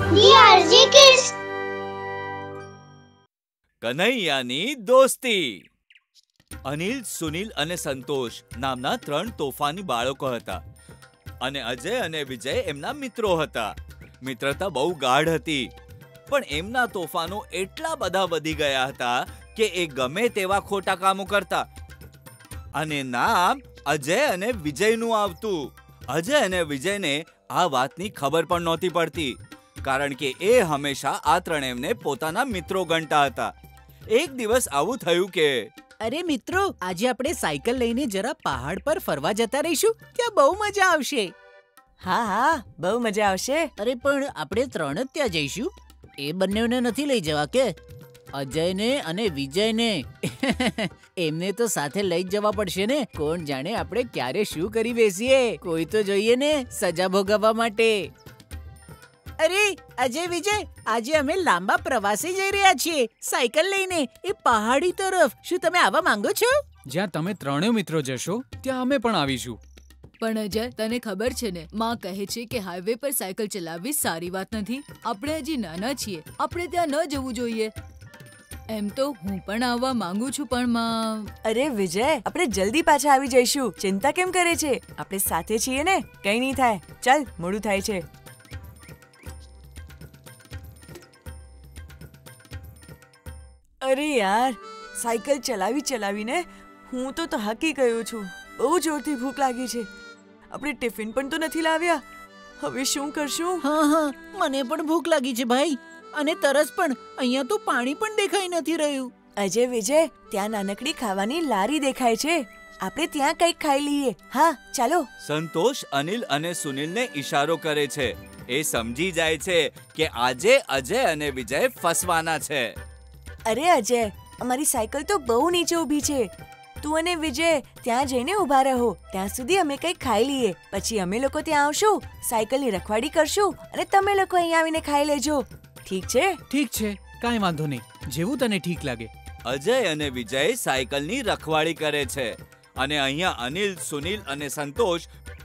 DRG Kids. કનૈયાની દોસ્તી. અનિલ, સુનિલ અને સંતોષ નામના 3 તોફાની બાળકો હતા અને અજય અને વિજય એમના મિત્રો હતા. મિત્રતા બહુ ગાઢ હતી, પણ એમના તોફાનો એટલા બધા વધી ગયા હતા કે એ ગમે તેવા ખોટા કામો કરતા અને નામ અજય અને વિજયનું આવતું. અજય અને વિજયને આ વાતની ખબર પણ નહોતી પડતી, કારણ કે એ હંમેશા આ ત્રણેયને પોતાના મિત્રો ગણતા હતા. એક દિવસ આવું થયું કે અરે મિત્રો, આજે આપણે સાયકલ લઈને જરા પહાડ પર ફરવા જતા રહીશું. ત્યાં બહુ મજા આવશે. હા હા, બહુ મજા આવશે. અરે પણ આપણે 3 જ ત્યાં જઈશું. એ બંનેને નથી લઈ જવા કે? અજયને અને વિજયને એમને તો સાથે લઈ જ જવા પડશે ને. કોણ જાણે આપણે ક્યારે શું કરી બેસીએ. કોઈ તો જોઈએ ને સજા ભોગવવા માટે. અરે અજય, વિજય, આજે અમે લાંબા પ્રવાસે જઈ રહ્યા છીએ સાયકલ લઈને, એ પહાડી તરફ. શું તમે આવવા માંગો છો? જ્યાં તમે 3 મિત્રો જશો ત્યાં અમે પણ આવીશું. પણ અજય, તને ખબર છે ને, માં કહે છે કે હાઈવે પર સાયકલ ચલાવવી સારી વાત નથી. આપણે હજી નાના છીએ, આપણે ત્યાં ન જવું જોઈએ. એમ તો હું પણ આવવા માંગુ છું, પણ માં... અરે વિજય, આપણે જલ્દી પાછા આવી જઈશું. ચિંતા કેમ કરે છે? આપણે સાથે છીએ ને, કઈ નહીં થાય. ચાલ, મોડું થાય છે. અરે યાર, સાયકલ ચલાવીને હું તો થાકી ગયો છું. બહુ જોરથી ભૂખ લાગી છે. આપણે ટિફિન પણ તો નથી લાવ્યા. હવે શું કરશું? હા, મને પણ ભૂખ લાગી છે ભાઈ, અને તરસ પણ. અહીંયા તો પાણી પણ દેખાઈ નથી રહ્યું. અજય, વિજય, ત્યાં નાનકડી ખાવાની લારી દેખાય છે. આપણે ત્યાં કંઈક ખાઈ લઈએ. હા, ચાલો. સંતોષ અનિલ અને સુનિલને ઈશારો કરે છે. એ સમજી જાય છે કે આજે અજય અને વિજય ફસવાના છે. અરે અજય, અમારી સાયકલ તો બહુ નીચે ઊભી છે. તું અને વિજય ત્યાં જઈને ઊભા રહો. ત્યાં સુધી અમે કંઈક ખાઈ લઈએ. પછી અમે લોકો ત્યાં આવશું, સાયકલની રખવાડી કરશું અને તમે લોકો અહીં આવીને ખાઈ લેજો. ઠીક છે? ઠીક છે, કાંઈ વાંધો નહીં. જેવું તને ઠીક લાગે. અજય અને વિજય સાયકલની રખવાડી કરે છે અને અહીંયા અનિલ, સુનિલ અને સંતોષ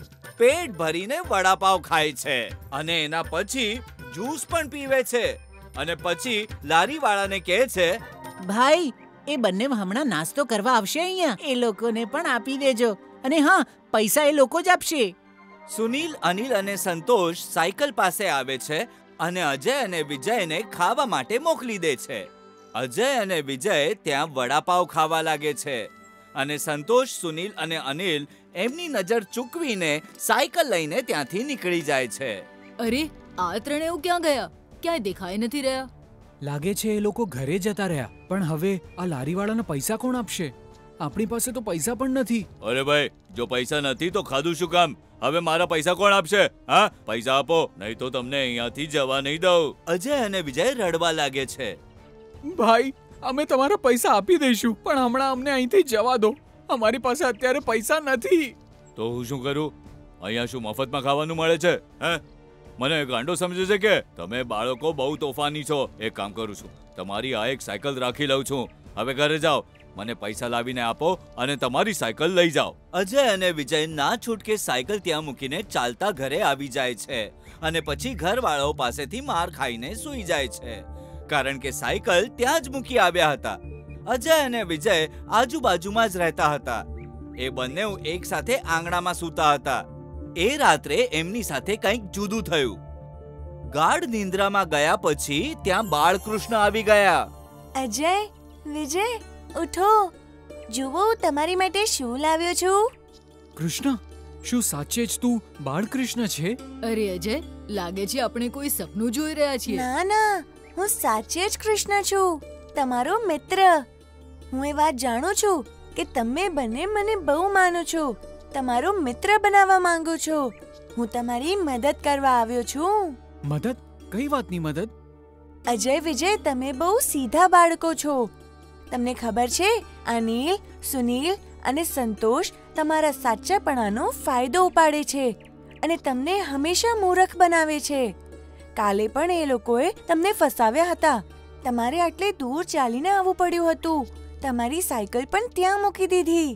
પેટ ભરીને વડાપાવ ખાય છે અને એના પછી જ્યુસ પણ પીવે છે અને પછી લારીવાળાને કહે છે, ભાઈ, એ બંને હમણાં નાસ્તો કરવા આવશે અહીંયા. એ લોકોને પણ આપી દેજો. અને હા, પૈસા એ લોકો જ આપશે. સુનિલ, અનિલ અને સંતોષ સાયકલ પાસે આવે છે અને અજય અને વિજયને ખાવા માટે મોકલી દે છે. અજય અને વિજય ત્યાં વડાપાવ ખાવા લાગે છે અને સંતોષ, સુનિલ અને અનિલ એમની નજર ચૂકવીને સાયકલ લઈને ત્યાંથી નીકળી જાય છે. અરે, આ ત્રણેય ક્યાં ગયા? ક્યાંય દેખાઈ નથી રહ્યા. લાગે છે એ લોકો ઘરે જતા રહ્યા. પણ હવે આ લારીવાળાને પૈસા કોણ આપશે? આપણી પાસે તો પૈસા પણ નથી. અરે ભાઈ, જો પૈસા નથી તો ખાધું શું કામ? હવે મારા પૈસા કોણ આપશે? હા, પૈસા આપો, નહીં તો તમને અહીંયાથી જવા નહીં દઉં. અજય અને વિજય રડવા લાગે છે. ભાઈ, અમે તમારા પૈસા આપી દઈશું, પણ હમણાં અમને અહીંથી જવા દો. અમારી પાસે અત્યારે પૈસા નથી. તો હું શું કરું? અહીંયા શું મફતમાં ખાવાનું મળે છે? હે, મને ગાંડો સમજે છે કે? તમે બાળકો બહુ તોફાની છો. એક કામ કરું છું, તમારી આ એક સાયકલ રાખી લઉં છું. હવે ઘરે જાઓ, મને પૈસા લાવીને આપો અને તમારી સાયકલ લઈ જાઓ. અજય અને વિજય ના છૂટકે સાયકલ ત્યાં મૂકીને ચાલતા ઘરે આવી જાય છે અને પછી ઘરવાળાઓ પાસેથી માર ખાઈને સૂઈ જાય છે, કારણ કે સાયકલ ત્યાં જ મૂકી આવ્યા હતા. અજય અને વિજય આજુબાજુમાં જ રહેતા હતા. એ બંને એક સાથે આંગણામાં સૂતા હતા. એ રાત્રે એમની સાથે કંઈક જુદું થયું. ગાઢ નિંદ્રામાં ગયા પછી ત્યાં બાળકૃષ્ણ આવી ગયા. અજય, વિજય, ઉઠો. જુઓ, તમારી માટે શું લાવ્યો છું. કૃષ્ણ, શું સાચે જ તું બાળકૃષ્ણ છે? અરે અજય, લાગે છે આપણે કોઈ સપનું જોઈ રહ્યા છીએ. ના, હું સાચે જ કૃષ્ણ છું, તમારો મિત્ર. હું એ વાત જાણું છું કે તમે બંને મને બહુ માનો છો, તમારો મિત્ર બનાવવા માંગુ છું. હું તમારી મદદ કરવા આવ્યો છું. મદદ? કઈ વાતની મદદ? અજય, વિજય, તમે બહુ સીધા બાળકો છો. તમને ખબર છે, અનિલ, સુનિલ અને સંતોષ તમારા સાચાપણાનો ફાયદો ઉપાડે છે અને તમને હંમેશા મૂર્ખ બનાવે છે. કાલે પણ એ લોકોએ તમને ફસાવ્યા હતા. તમારે આટલે દૂર ચાલીને આવવું પડ્યું હતું. તમારી સાયકલ પણ ત્યાં મૂકી દીધી.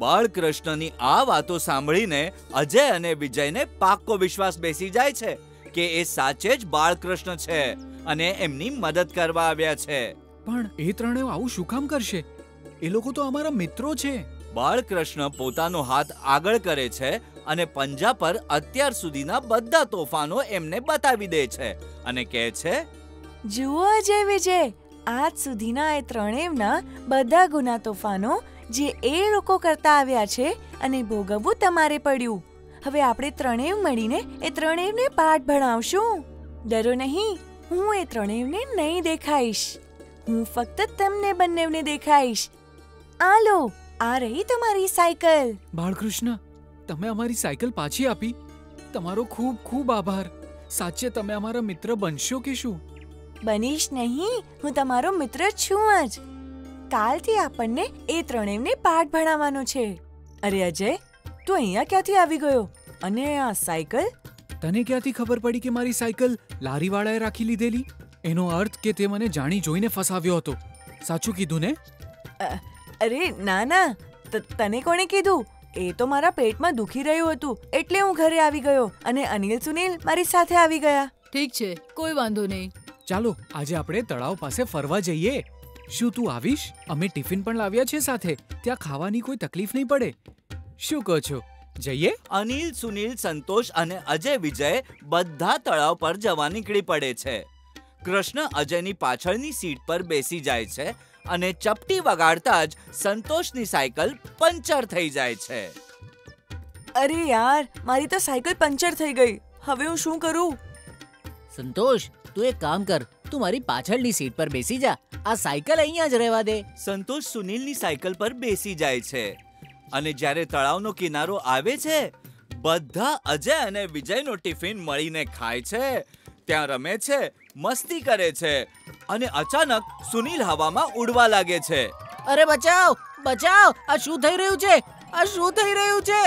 બાળકૃષ્ણની આ વાતો સાંભળીને અજય અને વિજયને પાક્કો વિશ્વાસ બેસી જાય છે કે એ સાચે જ બાળકૃષ્ણ છે અને એમની મદદ કરવા આવ્યા છે. પણ એ ત્રણેય આવું શું કામ કરશે? એ લોકો તો અમારા મિત્રો છે. બાળકૃષ્ણ પોતાનો હાથ આગળ કરે છે અને પંજા પર અત્યાર સુધીના બધા તોફાનો એમને બતાવી દે છે અને કહે છે, જુઓ અજય વિજય, આજ સુધીના એ ત્રણેયના બધા ગુના તોફાનો જે એ લોકો કરતા આવ્યા છે અને ભોગવવું તમારે પડ્યું. હવે આપણે ત્રણેય મળીને એ ત્રણેયને પાઠ ભણાવશું. ડરો નહીં, હું એ ત્રણેયને નહીં દેખાઈશ, હું ફક્ત તમને બંનેવને દેખાઈશ. આ લો, આ રહી તમારી સાયકલ. બાળકૃષ્ણ, તમે અમારી સાયકલ પાછી આપી, તમારો ખૂબ ખૂબ આભાર. સાચે તમે અમારા મિત્ર બનશો કે શું? બનીશ નહીં, હું તમારો મિત્ર છું જ. કાલથી આપણને એ ત્રણેયને પાઠ ભણાવવાનો છે. અરે અજય, તું અહીંયા ક્યાંથી આવી ગયો? અને આ સાયકલ? તને ક્યાંથી ખબર પડી કે મારી સાયકલ લારીવાળાએ રાખી લીધેલી? એનો અર્થ કે તે મને જાણી જોઈને ફસાવ્યો હતો. સાચું કીધું ને? અરે ના ના, તને કોણે કીધું? એ તો મારા પેટમાં દુખી રહ્યું હતું એટલે હું ઘરે આવી ગયો અને અનિલ સુનિલ મારી સાથે આવી ગયા. ઠીક છે, કોઈ વાંધો નહીં. ચાલો આજે આપણે તળાવ પાસે ફરવા જઈએ. શું તું આવીશ? અમે ટિફિન પણ લાવ્યા છે સાથે. ત્યાં ખાવાની કોઈ તકલીફ નહીં પડે. શું કહો છો, જઈએ? અનિલ, સુનિલ, સંતોષ અને અજય વિજય બધા તળાવ પર જવા નીકળી પડે છે. કૃષ્ણ અજયની પાછળની સીટ પર બેસી જાય છે અને ચપટી વગાડતા જ સંતોષની સાયકલ પંચર થઈ જાય છે. અરે યાર, મારી તો સાયકલ પંચર થઈ ગઈ. હવે હું શું કરું? સંતોષ, તું એક કામ કર, તું મારી પાછળની સીટ પર બેસી જા. આ સાયકલ અહીંયા જ રહેવા દે. સંતોષ સુનિલની સાયકલ પર બેસી જાય છે અને જ્યારે તળાવનો કિનારો આવે છે, બધા અજય અને વિજયનો ટિફિન મળીને ખાય છે, ત્યાં રમે છે, મસ્તી કરે છે અને અચાનક સુનિલ હવામાં ઉડવા લાગે છે. અરે બચાવ, બચાવ! આ શું થઈ રહ્યું છે? આ શું થઈ રહ્યું છે?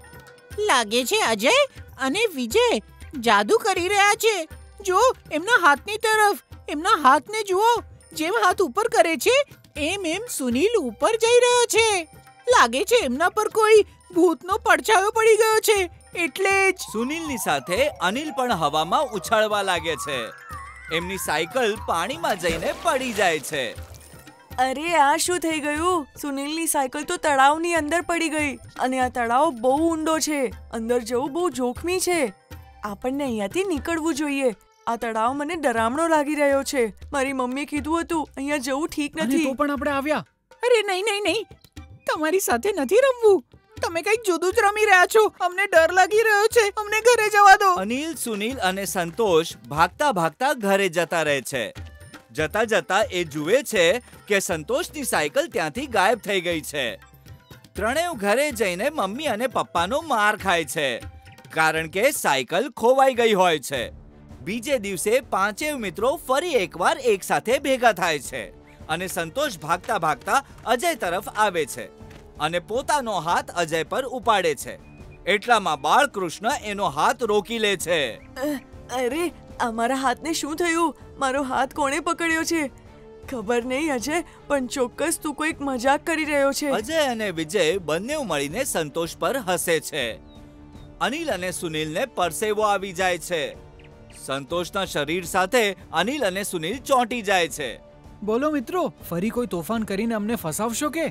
લાગે છે અજય અને વિજય જાદુ કરી રહ્યા છે. જો એમના હાથની તરફ, એમના હાથને જુઓ. જેમ હાથ ઉપર કરે છે એમ સુનિલ ઉપર જઈ રહ્યો છે. લાગે છે એમના પર કોઈ ભૂતનો પડછાયો પડી ગયો છે. એટલે જ સુનિલની સાથે અનિલ પણ હવામાં ઉછાળવા લાગે છે. એમની સાયકલ પાણીમાં જઈને પડી જાય છે. અરે આ શું થઈ ગયું? સુનિલની સાયકલ તો તળાવની અંદર પડી ગઈ અને આ તળાવ બહુ ઊંડો છે. અંદર જવું બહુ જોખમી છે. આપણને અહીંયાથી નીકળવું જોઈએ. આ તળાવ મને ડરામણો લાગી રહ્યો છે. મારી મમ્મીએ કીધું હતું અહીંયા જવું ઠીક નથી. તો પણ આપણે આવ્યા. અરે નહીં નહીં નહીં, તમારી સાથે નથી રમવું. તમે કંઈક જુદું જ રમી રહ્યા છો. અમને ડર લાગી રહ્યો છે. અમને ઘરે જવા દો. અનિલ, સુનિલ અને સંતોષ ભાગતા ભાગતા ઘરે જતા રહે છે. જતા જતા એ જુએ છે કે સંતોષની સાયકલ ત્યાંથી ગાયબ થઈ ગઈ છે. ત્રણેય ઘરે જઈને મમ્મી અને પપ્પાનો માર ખાય છે કારણ કે સાયકલ ખોવાઈ ગઈ હોય છે. બીજે દિવસે પાંચેય મિત્રો ફરી એકવાર એક સાથે ભેગા થાય છે અને સંતોષ ભાગતા ભાગતા અજય તરફ આવે છે અને પોતાનો હાથ અજય પર ઉપાડે છે. એટલામાં બાળકૃષ્ણ એનો હાથ રોકી લે છે. અરે અમારા હાથને શું થયું? મારો હાથ કોણે પકડ્યો છે? ખબર નહીં અજય, પણ ચોક્કસ તું કોઈક મજાક કરી રહ્યો છે. અજય અને વિજય બંને મળીને સંતોષ પર હસે છે. અનિલ અને સુનિલને પરસેવો આવી જાય છે. સંતોષના શરીર સાથે અનિલ અને સુનિલ ચોંટી જાય છે. બોલો મિત્રો, ફરી કોઈ તોફાન કરીને અમને ફસાવશો કે?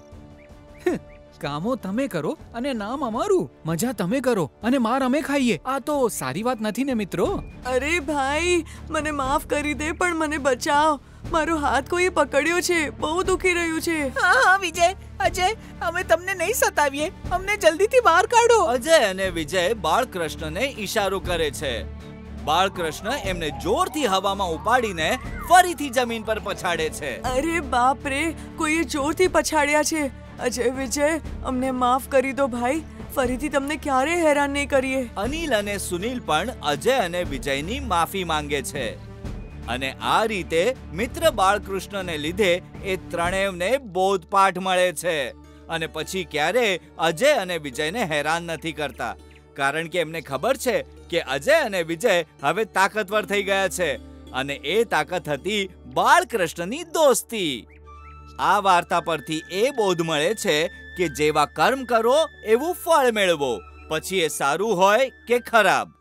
કામો તમે કરો અને નામ અમારું. મજા તમે કરો અને માર અમે ખાઈએ. આ તો સારી વાત નથી ને મિત્રો? અરે ભાઈ, મને માફ કરી દે પણ મને બચાવ. મારો હાથ કોઈએ પકડ્યો છે. બહુ દુખી રહ્યું છે. હા હા વિજય, અજય, અમે તમને નહીં સતાવીએ. અમને જલ્દીથી બહાર કાઢો. અજય અને વિજય બાળકૃષ્ણને ઈશારો કરે છે. બાળકૃષ્ણ એમને જોરથી હવામાં ઉપાડીને ફરીથી જમીન પર પછાડે છે. અરે બાપ રે, કોઈએ જોરથી પછાડ્યા છે. અજય, વિજય, અમને માફ કરી દો ભાઈ. ફરીથી તમને ક્યારે હેરાન નહીં કરીએ. અનિલ અને સુનિલ પણ અજય અને વિજયની માફી માંગે છે અને આ રીતે મિત્ર બાળકૃષ્ણને લીધે એ ત્રણેયને બોધપાઠ મળે છે અને પછી ક્યારે અજય અને વિજયને હેરાન નથી કરતા કારણ કે એમને ખબર છે કે અજય અને વિજય હવે તાકાતવર થઈ ગયા છે અને એ તાકાત હતી બાળકૃષ્ણની દોસ્તી. આ વાર્તા પરથી એ બોધ મળે છે કે જેવા કર્મ કરો એવું ફળ મેળવો, પછી એ સારું હોય કે ખરાબ.